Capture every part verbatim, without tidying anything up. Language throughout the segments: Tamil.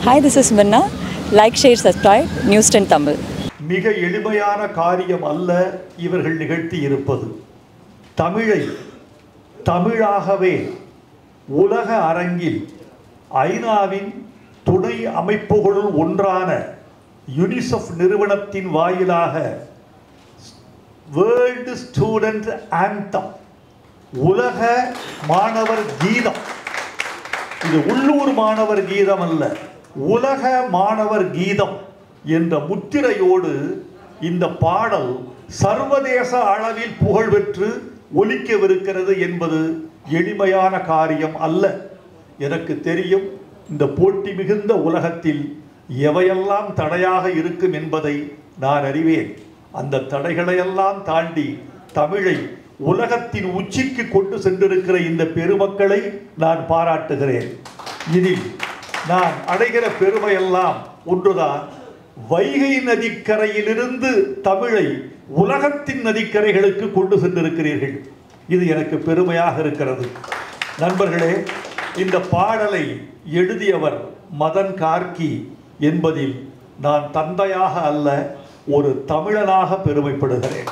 Hi, this is Minna. Like, share, subscribe. News ten Tamil. மிக எளிமையான காரியம் அல்ல இவர்கள் நிகழ்த்தி இருப்பது. தமிழை தமிழாகவே உலக அரங்கில் ஐநாவின் துணை அமைப்புகளுள் ஒன்றான யுனிசெஃப் நிறுவனத்தின் வாயிலாக வேர்ல்டு ஸ்டூடெண்ட் ஆந்தம், உலக மாணவர் கீதம், இது உள்ளூர் மாணவர் கீதம் அல்ல, உலக மாணவர் கீதம் என்ற முத்திரையோடு இந்த பாடல் சர்வதேச அளவில் புகழ் பெற்று ஒலிக்கவிருக்கிறது என்பது எளிமையான காரியம் அல்ல. எனக்கு தெரியும், இந்த போட்டி மிகுந்த உலகத்தில் எவையெல்லாம் தடையாக இருக்கும் என்பதை நான் அறிவேன். அந்த தடைகளையெல்லாம் தாண்டி தமிழை உலகத்தின் உச்சிக்கு கொண்டு சென்றிருக்கிற இந்த பெருமக்களை நான் பாராட்டுகிறேன். இதில் நான் அடைகிற பெருமையெல்லாம் ஒன்றுதான், வைகை நதிக்கரையிலிருந்து தமிழை உலகத்தின் நதிக்கரைகளுக்கு கொண்டு சென்றிருக்கிறீர்கள். இது எனக்கு பெருமையாக இருக்கிறது. நண்பர்களே, இந்த பாடலை எழுதியவர் மதன் கார்கி என்பதில் நான் தந்தையாக அல்ல, ஒரு தமிழனாக பெருமைப்படுகிறேன்.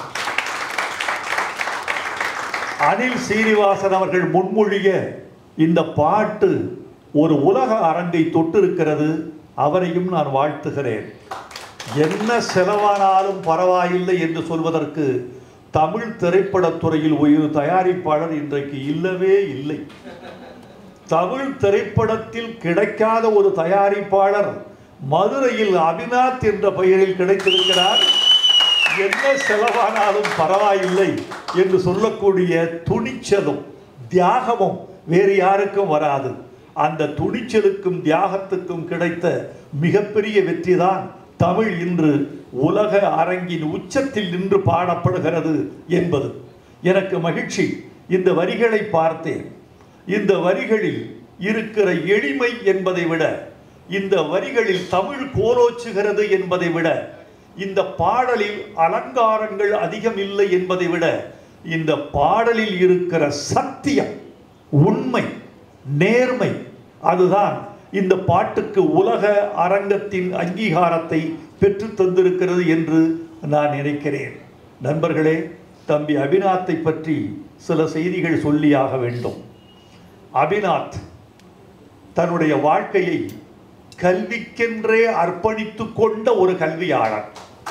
அனில் சீனிவாசன் அவர்கள் முன்மொழிய இந்த பாட்டு ஒரு உலக அரங்கை தொட்டிருக்கிறது. அவரையும் நான் வாழ்த்துகிறேன். என்ன செலவானாலும் பரவாயில்லை என்று சொல்வதற்கு தமிழ் திரைப்படத்துறையில் ஒரு தயாரிப்பாளர் இன்றைக்கு இல்லவே இல்லை. தமிழ் திரைப்படத்தில் கிடைக்காத ஒரு தயாரிப்பாளர் மதுரையில் அபிநாத் என்ற பெயரில் கிடைத்திருக்கிறார். என்ன செலவானாலும் பரவாயில்லை என்று சொல்லக்கூடிய துணிச்சலும் தியாகமும் வேறு யாருக்கும் வராது. அந்த துணிச்சலுக்கும் தியாகத்துக்கும் கிடைத்த மிகப்பெரிய வெற்றிதான் தமிழ் இன்று உலக அரங்கின் உச்சத்தில் நின்று பாடப்படுகிறது என்பது எனக்கு மகிழ்ச்சி. இந்த வரிகளை பார்த்தேன். இந்த வரிகளில் இருக்கிற எளிமை என்பதை விட, இந்த வரிகளில் தமிழ் கோலோச்சுகிறது என்பதை விட, இந்த பாடலில் அலங்காரங்கள் அதிகம் இல்லை என்பதை விட, இந்த பாடலில் இருக்கிற சத்தியம், உண்மை, நேர்மை, அதுதான் இந்த பாட்டுக்கு உலக அரங்கத்தின் அங்கீகாரத்தை பெற்று தந்திருக்கிறது என்று நான் நினைக்கிறேன். நண்பர்களே, தம்பி அபிநாத்தை பற்றி சில செய்திகள் சொல்லியாக வேண்டும். அபிநாத் தன்னுடைய வாழ்க்கையை கல்விக்கென்றே அர்ப்பணித்து கொண்ட ஒரு கல்வியாளர்.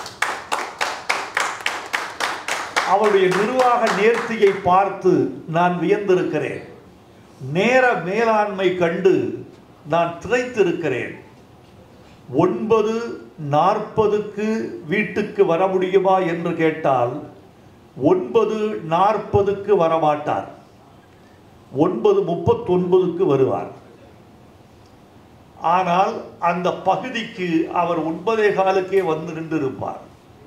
அவருடைய நிர்வாக நேர்த்தியை பார்த்து நான் வியந்திருக்கிறேன். நேர மேலாண்மை கண்டு நான் திளைத்திருக்கிறேன். ஒன்பது நாற்பதுக்கு வீட்டுக்கு வர முடியுமா என்று கேட்டால் ஒன்பது நாற்பதுக்கு வரமாட்டார், ஒன்பது முப்பத்தொன்பதுக்கு வருவார். ஆனால் அந்த பகுதிக்கு அவர் ஒன்பதே காலுக்கே வந்து நின்று இருப்பார்.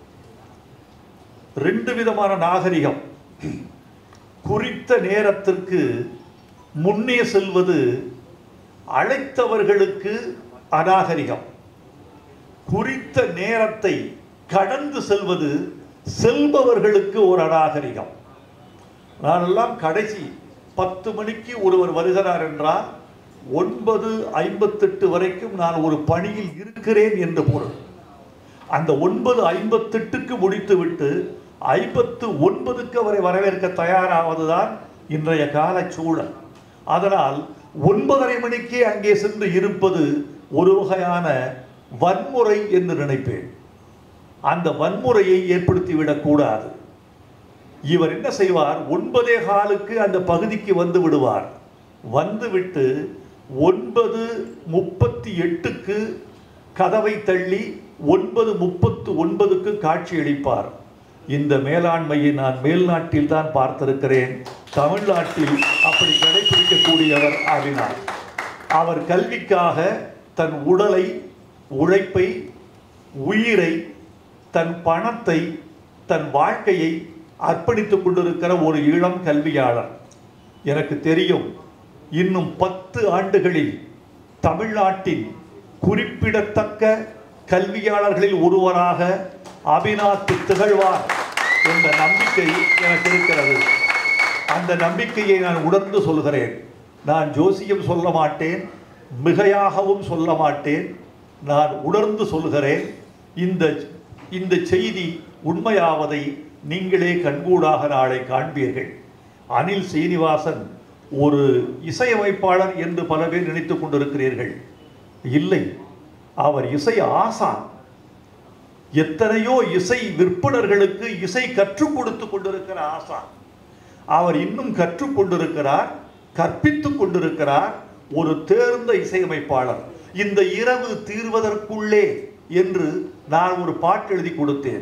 ரெண்டு விதமான நாகரிகம். குறித்த நேரத்திற்கு முன்னே செல்வது அழைத்தவர்களுக்கு அநாகரிகம். குறித்த நேரத்தை கடந்து செல்வது செல்பவர்களுக்கு ஒரு அநாகரிகம். நானெல்லாம் கடைசி பத்து மணிக்கு ஒருவர் வருகிறார் என்றால் ஒன்பது ஐம்பத்தெட்டு வரைக்கும் நான் ஒரு பணியில் இருக்கிறேன் என்று பொருள். அந்த ஒன்பது ஐம்பத்தெட்டுக்கு முடித்துவிட்டு ஐம்பத்து ஒன்பதுக்கு அவரை வரவேற்க தயாராவதுதான் இன்றைய கால சூழல். அதனால் ஒன்பதரை மணிக்கே அங்கே சென்று இருப்பது ஒரு வகையான வன்முறை என்று நினைப்பேன். அந்த வன்முறையை ஏற்படுத்திவிடக்கூடாது. இவர் என்ன செய்வார், ஒன்பதே காலுக்கு அந்த பகுதிக்கு வந்து விடுவார். வந்துவிட்டு ஒன்பது முப்பத்தி எட்டுக்கு கதவை தள்ளி ஒன்பது முப்பத்து ஒன்பதுக்கு காட்சி அளிப்பார். இந்த மேலாண்மையை நான் மேல்நாட்டில் தான் பார்த்திருக்கிறேன். தமிழ்நாட்டில் அப்படி கடைபிடிக்கக்கூடியவர் ஆகினார். அவர் கல்விக்காக தன் உடலை, உழைப்பை, உயிரை, தன் பணத்தை, தன் வாழ்க்கையை அர்ப்பணித்துக் கொண்டிருக்கிற ஒரு இளம் கல்வியாளர். எனக்கு தெரியும், இன்னும் பத்து ஆண்டுகளில் தமிழ்நாட்டின் குறிப்பிடத்தக்க கல்வியாளர்களில் ஒருவராக அபிநாத் திகழ்வார் என்ற நம்பிக்கை எனக்கு இருக்கிறது. அந்த நம்பிக்கையை நான் உணர்ந்து சொல்கிறேன். நான் ஜோசியம் சொல்ல மாட்டேன், மிகையாகவும் சொல்ல மாட்டேன், நான் உணர்ந்து சொல்கிறேன். இந்த இந்த செய்தி உண்மையாவதை நீங்களே கண்கூடாக நாளை காண்பீர்கள். அனில் சீனிவாசன் ஒரு இசையமைப்பாளர் என்று பல பேர் நினைத்துக் கொண்டிருக்கிறீர்கள். இல்லை, அவர் இசை ஆசான். எத்தனையோ இசை விற்பனர்களுக்கு இசை கற்றுக் கொடுத்து கொண்டிருக்கிற ஆசான். அவர் இன்னும் கற்றுக் கொண்டிருக்கிறார், கற்பித்துக் கொண்டிருக்கிறார். ஒரு தேர்ந்த இசையமைப்பாளர். இந்த இரவு தீர்வதற்குள்ளே என்று நான் ஒரு பாட்டு எழுதி கொடுத்தேன்.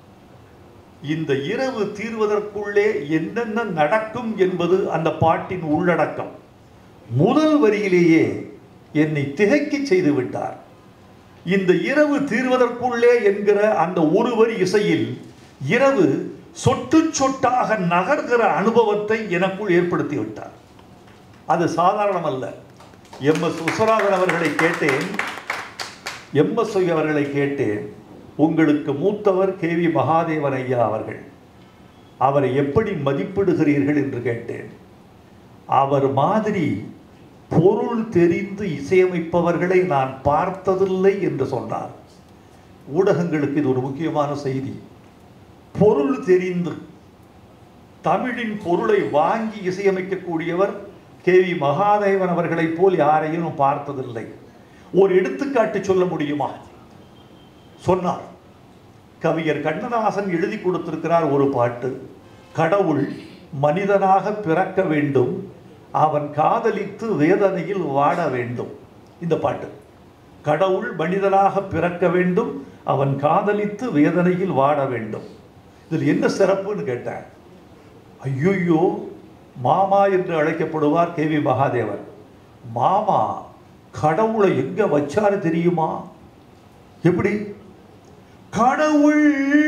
இந்த இரவு தீர்வதற்குள்ளே என்னென்ன நடக்கும் என்பது அந்த பாட்டின் உள்ளடக்கம். முதல் வரியிலேயே என்னை திகைக்க செய்து விட்டார். இந்த இரவு தீர்வதற்குள்ளே என்கிற அந்த ஒரு வரி இசையில் இரவு சொட்டு சொட்டாக நகர்கிற அனுபவத்தை எனக்குள் ஏற்படுத்தி விட்டார். அது சாதாரணம் அல்ல. எம் எஸ் விஸ்வநாதன் அவர்களை கேட்டேன் எம் எஸ் அவர்களை கேட்டேன் உங்களுக்கு மூத்தவர் கே வி மகாதேவன் ஐயா அவர்கள், அவரை எப்படி மதிப்பிடுகிறீர்கள் என்று கேட்டேன். அவர் மாதிரி பொருள் தெரிந்து இசையமைப்பவர்களை நான் பார்த்ததில்லை என்று சொன்னார். ஊடகங்களுக்கு இது ஒரு முக்கியமான செய்தி. பொருள் தெரிந்து தமிழின் பொருளை வாங்கி இசையமைக்கக்கூடியவர் கே வி மகாதேவன் அவர்களைப் போல் யாரையும் பார்த்ததில்லை. ஒரு எடுத்துக்காட்டு சொல்ல முடியுமா? சொன்னார். கவிஞர் கண்ணதாசன் எழுதி கொடுத்திருக்கிறார் ஒரு பாட்டு. கடவுள் மனிதனாக பிறக்க வேண்டும், அவன் காதலித்து வேதனையில் வாட வேண்டும். இந்த பாட்டு. கடவுள் மனிதனாக பிறக்க வேண்டும், அவன் காதலித்து வேதனையில் வாட வேண்டும். இதில் என்ன சிறப்புன்னு கேட்டேன். ஐயோ, மாமா என்று அழைக்கப்படுவார் கே வி மகாதேவன். மாமா கடவுளை எங்க வச்சாரு தெரியுமா? எப்படி? கடவுள்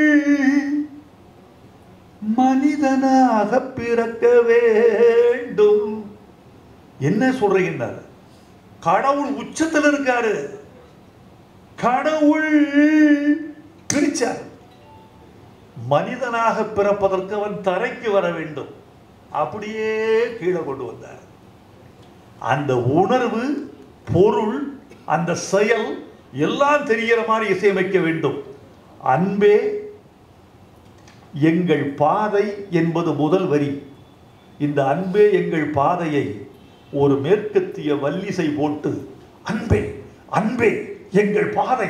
மனிதனாக பிறக்க வேண்டும். என்ன சொல்றீங்க? கடவுள் உச்சத்தில் இருக்காரு. கடவுள் பிரிச்சார். மனிதனாக பிறப்பதற்கு அவன் தரைக்கு வர வேண்டும். அப்படியே கீழே கொண்டு வந்தார். அந்த உணர்வு, பொருள், அந்த செயல் எல்லாம் தெரிகிற மாதிரி இசையமைக்க வேண்டும். அன்பே எங்கள் பாதை என்பது முதல் வரி. இந்த அன்பே எங்கள் பாதையை ஒரு மேற்கத்திய வல்லிசை போட்டு அன்பே அன்பே எங்கள் பாதை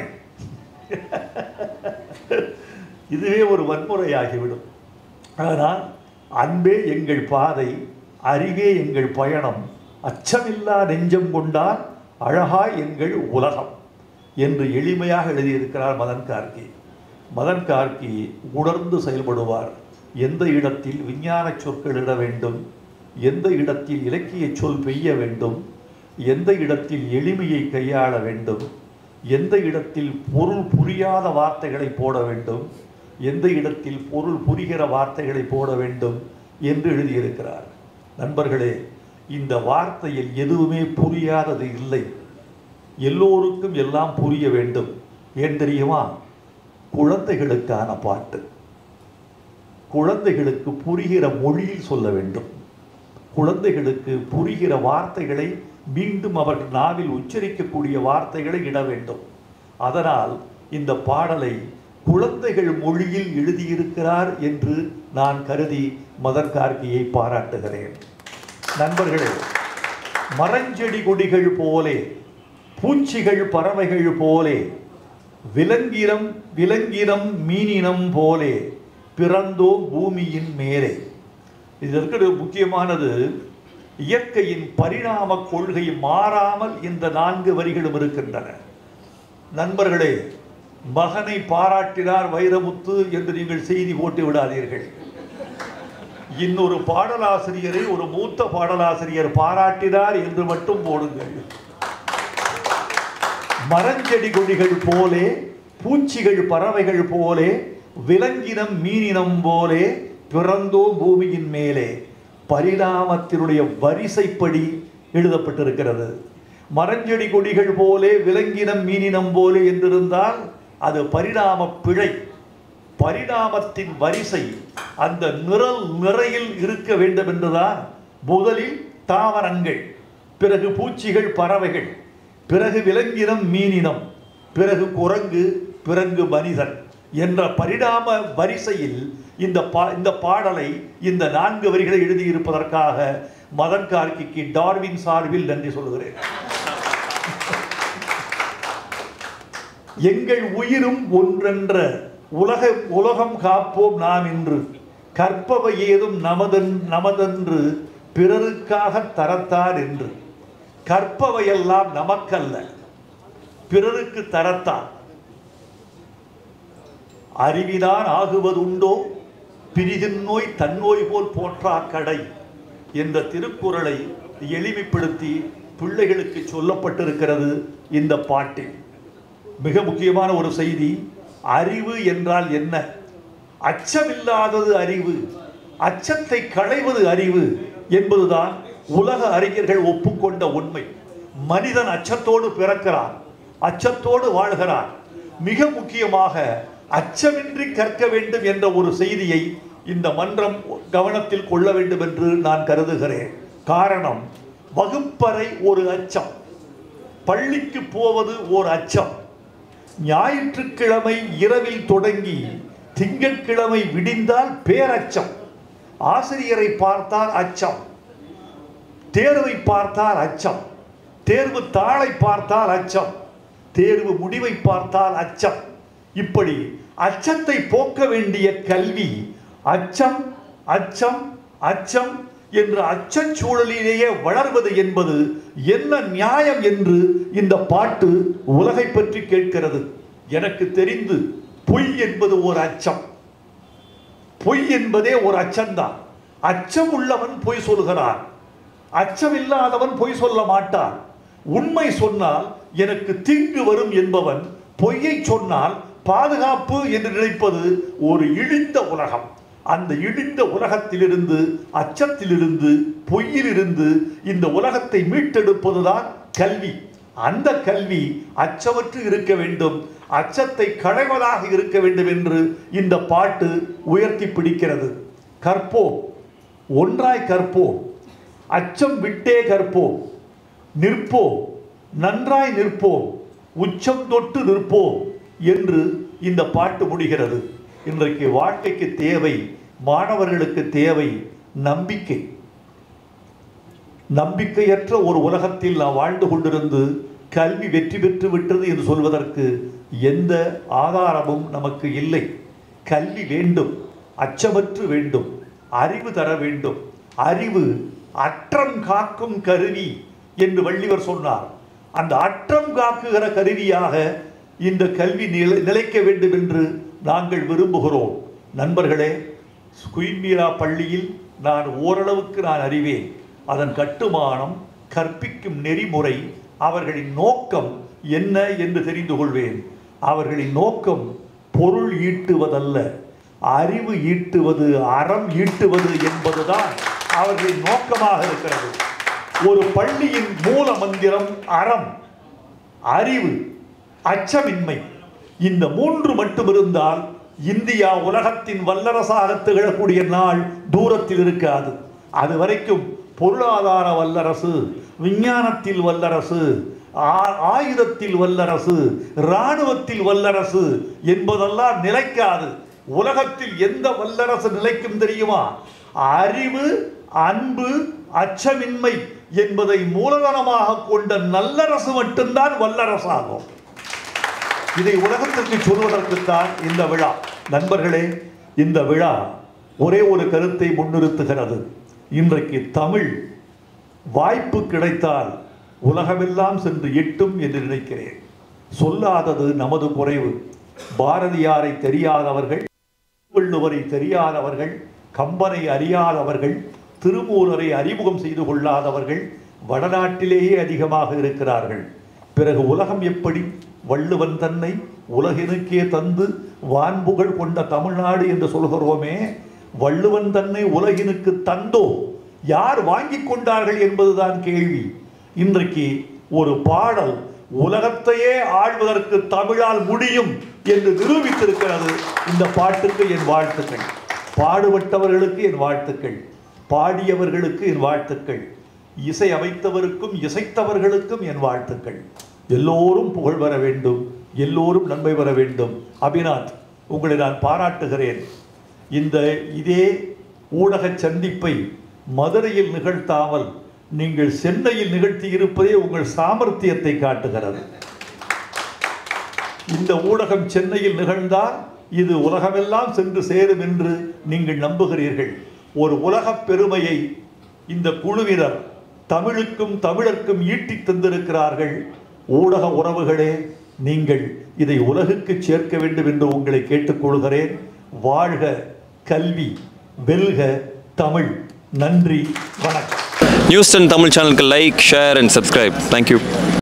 இதுவே ஒரு வன்முறையாகிவிடும். ஆனால் அன்பே எங்கள் பாதை, அருகே எங்கள் பயணம், அச்சமில்லா நெஞ்சம் கொண்டால் அழகாய் எங்கள் உலகம் என்று எளிமையாக எழுதியிருக்கிறார் மதன் கார்கி. மதன் கார்கி உணர்ந்து செயல்படுவார். எந்த இடத்தில் விஞ்ஞான சொற்கள் இட வேண்டும், எந்த இடத்தில் இலக்கிய சொல் பெய்ய வேண்டும், எந்த இடத்தில் எளிமையை கையாள வேண்டும், எந்த இடத்தில் பொருள் புரியாத வார்த்தைகளை போட வேண்டும், எந்த இடத்தில் பொருள் புரிகிற வார்த்தைகளை போட வேண்டும் என்று எழுதியிருக்கிறார். நண்பர்களே, இந்த வார்த்தையில் எதுவுமே புரியாதது இல்லை. எல்லோருக்கும் எல்லாம் புரிய வேண்டும். ஏன் தெரியுமா? குழந்தைகளுக்கான பாட்டு. குழந்தைகளுக்கு புரிகிற மொழியில் சொல்ல வேண்டும். குழந்தைகளுக்கு புரிகிற வார்த்தைகளை மீண்டும் அவர்கள் நாவில் உச்சரிக்கக்கூடிய வார்த்தைகளை இட வேண்டும். அதனால் இந்த பாடலை குழந்தைகள் மொழியில் எழுதியிருக்கிறார் என்று நான் கருதி மதன் கார்கியை பாராட்டுகிறேன். நண்பர்களே, மரஞ்செடி கொடிகள் போலே, பூச்சிகள் பறவைகள் போலே, விலங்கினம் விலங்கினம் மீனினம் போலே பிறந்தோம் பூமியின் மேலே. இது இருக்கிற முக்கியமானது. இயற்கையின் பரிணாம கொள்கை மாறாமல் இந்த நான்கு வரிகளும் இருக்கின்றன. நண்பர்களே, மகனை பாராட்டினார் வைரமுத்து என்று நீங்கள் செய்தி போட்டு விடாதீர்கள். இன்னொரு பாடலாசிரியரை ஒரு மூத்த பாடலாசிரியர் பாராட்டினார் என்று மட்டும் போடுங்கள். மரஞ்செடி கொடிகள் போலே, பூச்சிகள் பறவைகள் போலே, விலங்கினம் மீனினம் போலே பிறந்தோ பூமியின் மேலே. பரிணாமத்தினுடைய வரிசைப்படி எழுதப்பட்டிருக்கிறது. மரஞ்செடி கொடிகள் போலே, விலங்கினம் மீனினம் போலே என்றிருந்தால் அது பரிணாம பிழை. பரிணாமத்தின் வரிசை அந்த நிரல் நிறையில் இருக்க வேண்டும் என்றுதான் முதலில் தாவரங்கள், பிறகு பூச்சிகள் பறவைகள், பிறகு விலங்கினம் மீனினம், பிறகு குரங்கு, பிறகு மனிதன் என்ற பரிணாம வரிசையில் இந்த பா இந்த பாடலை இந்த நான்கு வரிகளை எழுதியிருப்பதற்காக மதன் கார்க்கிக்கு டார்வின் சார்பில் நன்றி சொல்கிறேன். எங்கள் உயிரும் ஒன்றென்ற உலக உலகம் காப்போம் நாம் இன்று, கற்பவை ஏதும் நமதன் நமதென்று பிறருக்காக தரத்தார் என்று. கற்பவையெல்லாம் நமக்கல்ல, பிறருக்கு தரத்தான். அறிவிதான் ஆகுவதுண்டோ பிரிதின் நோய் தன்னோய் போல் போற்றா கடை என்ற திருக்குறளை எளிமைப்படுத்தி பிள்ளைகளுக்கு சொல்லப்பட்டிருக்கிறது இந்த பாட்டில். மிக முக்கியமான ஒரு செய்தி, அறிவு என்றால் என்ன? அச்சமில்லாதது அறிவு, அச்சத்தை களைவது அறிவு என்பதுதான் உலக அறிஞர்கள் ஒப்புக்கொண்ட உண்மை. மனிதன் அச்சத்தோடு பிறக்கிறான், அச்சத்தோடு வாழ்கிறான். மிக முக்கியமாக அச்சமின்றி கற்க வேண்டும் என்ற ஒரு செய்தியை இந்த மன்றம் கவனத்தில் கொள்ள வேண்டும் என்று நான் கருதுகிறேன். காரணம், வகுப்பறை ஒரு அச்சம், பள்ளிக்கு போவது ஒரு அச்சம், ஞாயிற்றுக்கிழமை இரவில் தொடங்கி திங்கட்கிழமை விடிந்தால் பேரச்சம், ஆசிரியரை பார்த்தால் அச்சம், தேர்வை பார்த்தால் அச்சம், தேர்வு தாளை பார்த்தால் அச்சம், தேர்வு முடிவை பார்த்தால் அச்சம். இப்படி அச்சத்தை போக்க வேண்டிய கல்வி அச்சம் அச்சம் அச்சம் என்ற அச்சச் சூழலிலேயே வளர்வது என்பது என்ன நியாயம் என்று இந்த பாட்டு உலகை பற்றி கேட்கிறது. எனக்கு தெரிந்து பொய் என்பது ஒரு அச்சம், பொய் என்பதே ஒரு அச்சம்தான். அச்சம் உள்ளவன் பொய் சொல்கிறான், அச்சம் இல்லாதவன் பொய் சொல்ல மாட்டான். உண்மை சொன்னால் எனக்கு தீங்கு வரும் என்பவன் பொய்யை சொன்னால் பாதுகாப்பு என்று நினைப்பது ஒரு இழிந்த உலகம். அந்த இழிந்த உலகத்திலிருந்து, அச்சத்திலிருந்து, பொய்யிலிருந்து இந்த உலகத்தை மீட்டெடுப்பதுதான் கல்வி. அந்த கல்வி அச்சமற்று இருக்க வேண்டும், அச்சத்தை களைவதாக இருக்க வேண்டும் என்று இந்த பாட்டு உயர்த்தி பிடிக்கிறது. கற்போம், ஒன்றாய் கற்போம், அச்சம் விட்டே கற்போம், நிற்போம், நன்றாய் நிற்போம், உச்சம் தொட்டு நிற்போம் என்று இந்த பாட்டு முடிகிறது. இன்றைக்கு வாழ்க்கைக்கு தேவை, மாணவர்களுக்கு தேவை நம்பிக்கை. நம்பிக்கையற்ற ஒரு உலகத்தில் நாம் வாழ்ந்து கொண்டிருந்து கல்வி வெற்றி பெற்று விட்டது என்று சொல்வதற்கு எந்த ஆதாரமும் நமக்கு இல்லை. கல்வி வேண்டும், அச்சமற்று வேண்டும், அறிவு தர வேண்டும். அறிவு அற்றம் காக்கும் கருவி என்று வள்ளுவர் சொன்னார். அந்த அற்றம் காக்குகிற கருவியாக இந்த கல்வி நிலை நிலைக்க வேண்டும் என்று நாங்கள் விரும்புகிறோம். நண்பர்களே, குயின் மீரா பள்ளியில் நான் ஓரளவுக்கு நான் அறிவேன். அதன் கட்டுமானம், கற்பிக்கும் நெறிமுறை, அவர்களின் நோக்கம் என்ன என்று தெரிந்து கொள்வேன். அவர்களின் நோக்கம் பொருள் ஈட்டுவதல்ல, அறிவு ஈட்டுவது, அறம் ஈட்டுவது என்பதுதான் அவர்களின் நோக்கமாக இருக்கிறது. ஒரு பள்ளியின் மூல மந்திரம் அறம், அறிவு, அச்சமின்மை. இந்த மூன்று மட்டும் இருந்தால் இந்தியா உலகத்தின் வல்லரசாக திகழக்கூடிய நாள் தூரத்தில் இருக்காது. அது வரைக்கும் பொருளாதார வல்லரசு, விஞ்ஞானத்தில் வல்லரசு, ஆயுதத்தில் வல்லரசு, இராணுவத்தில் வல்லரசு என்பதெல்லாம் நிலைக்காது. உலகத்தில் எந்த வல்லரசு நிலைக்கும் தெரியுமா? அறிவு, அன்பு, அச்சமின்மை என்பதை மூலதனமாக கொண்ட நல்லரசு மட்டும்தான் வல்லரசாகும். இதை உலகத்திற்கு சொல்வதற்குத்தான் இந்த விழா. நண்பர்களே, இந்த விழா ஒரே ஒரு கருத்தை முன்னிறுத்துகிறது. இன்றைக்கு தமிழ் வாய்ப்பு கிடைத்தால் உலகமெல்லாம் சென்று எட்டும் என்று நினைக்கிறேன். சொல்லாதது நமது குறைவு. பாரதியாரை தெரியாதவர்கள், வள்ளுவரை தெரியாதவர்கள், கம்பனை அறியாதவர்கள், திருமூலரை அறிமுகம் செய்து கொள்ளாதவர்கள் வடநாட்டிலேயே அதிகமாக இருக்கிறார்கள். பிறகு உலகம் எப்படி வள்ளுவன் தன்னை உலகினுக்கே தந்து வான்புகழ் கொண்ட தமிழ்நாடு என்று சொல்கிறோமே, வள்ளுவன் தன்னை உலகினுக்கு தந்தோ, யார் வாங்கி கொண்டார்கள் என்பதுதான் கேள்வி. இன்றைக்கு ஒரு பாடல் உலகத்தையே ஆழ்வதற்கு தமிழால் முடியும் என்று நிரூபித்திருக்கிறது. இந்த பாட்டுக்கு என் வாழ்த்துக்கள். பாடுபட்டவர்களுக்கு என் வாழ்த்துக்கள், பாடியவர்களுக்கு என் வாழ்த்துக்கள், இசை அமைத்தவருக்கும் இசைத்தவர்களுக்கும் என் வாழ்த்துக்கள். எல்லோரும் புகழ் பெற வேண்டும். எல்லோரும் நன்மை பெற வேண்டும். அபிநாத், உங்களை நான் பாராட்டுகிறேன். இந்த இதே ஊடக சந்திப்பை மதுரையில் நிகழ்த்தாமல் நீங்கள் சென்னையில் நிகழ்த்தி இருப்பதே உங்கள் சாமர்த்தியத்தை காட்டுகிறது. இந்த ஊடகம் சென்னையில் நிகழ்ந்தால் இது உலகமெல்லாம் சென்று சேரும் என்று நீங்கள் நம்புகிறீர்கள். ஒரு உலகப் பெருமையை இந்த குழுவினர் தமிழுக்கும் தமிழர்க்கும் ஈட்டி தந்திருக்கிறார்கள். ஊடக உறவுகளே, நீங்கள் இதை உலகுக்கு சேர்க்க வேண்டும் என்று உங்களை கேட்டுக்கொள்கிறேன். வாழ்க கல்வி, வெல்க தமிழ். நன்றி, வணக்கம். நியூஸ் டென் தமிழ் சேனலுக்கு like, share and subscribe. Thank you.